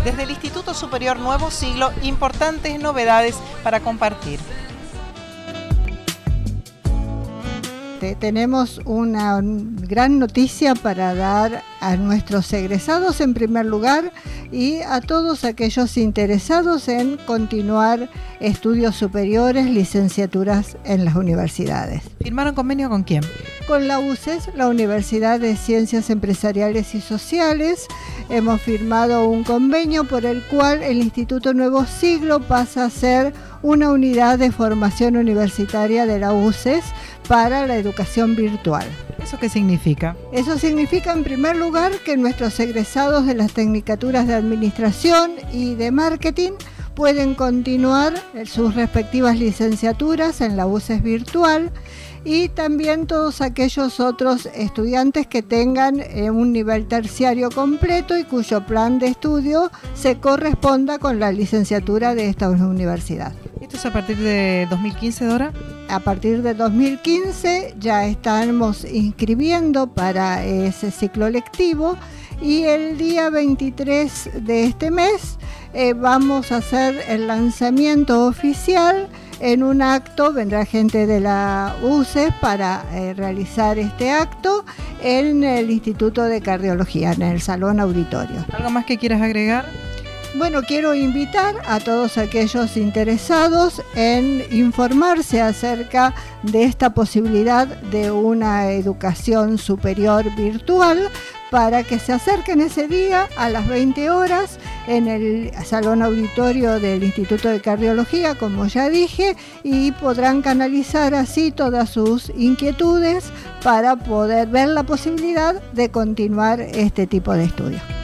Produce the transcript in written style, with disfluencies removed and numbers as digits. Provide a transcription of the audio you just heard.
Desde el Instituto Superior Nuevo Siglo, importantes novedades para compartir. Tenemos una gran noticia para dar a nuestros egresados en primer lugar y a todos aquellos interesados en continuar estudios superiores, licenciaturas en las universidades. ¿Firmaron convenio con quién? Con la UCES, la Universidad de Ciencias Empresariales y Sociales. Hemos firmado un convenio por el cual el Instituto Nuevo Siglo pasa a ser una unidad de formación universitaria de la UCES para la educación virtual. ¿Eso qué significa? Eso significa, en primer lugar, que nuestros egresados de las tecnicaturas de Administración y de Marketing pueden continuar sus respectivas licenciaturas en la UCES virtual, y también todos aquellos otros estudiantes que tengan un nivel terciario completo y cuyo plan de estudio se corresponda con la licenciatura de esta universidad. ¿Esto es a partir de 2015, Dora? A partir de 2015 ya estamos inscribiendo para ese ciclo lectivo, y el día 23 de este mes vamos a hacer el lanzamiento oficial. En un acto vendrá gente de la UCES para realizar este acto en el Instituto de Cardiología, en el Salón Auditorio. ¿Algo más que quieras agregar? Bueno, quiero invitar a todos aquellos interesados en informarse acerca de esta posibilidad de una educación superior virtual, para que se acerquen ese día a las 20 horas en el Salón Auditorio del Instituto de Cardiología, como ya dije, y podrán canalizar así todas sus inquietudes para poder ver la posibilidad de continuar este tipo de estudios.